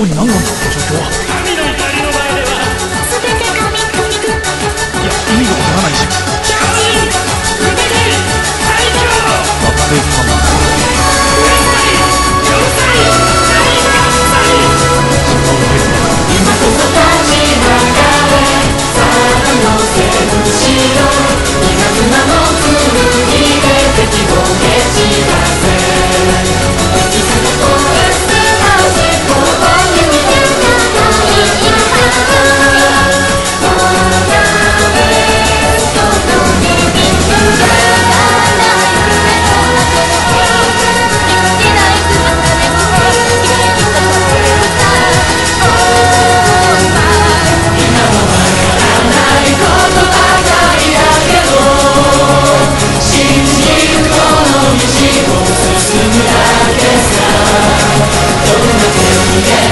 体に何なんだこの状況は。 神の怒りの前では全て神々 いや意味がわからないし。 キャシー腕で最強またレイプかも。 要塞大合祭今こそ立ち上がれさあの手後ろ稲妻の剣で敵を蹴散らせいつも押す倒せこういう逃げ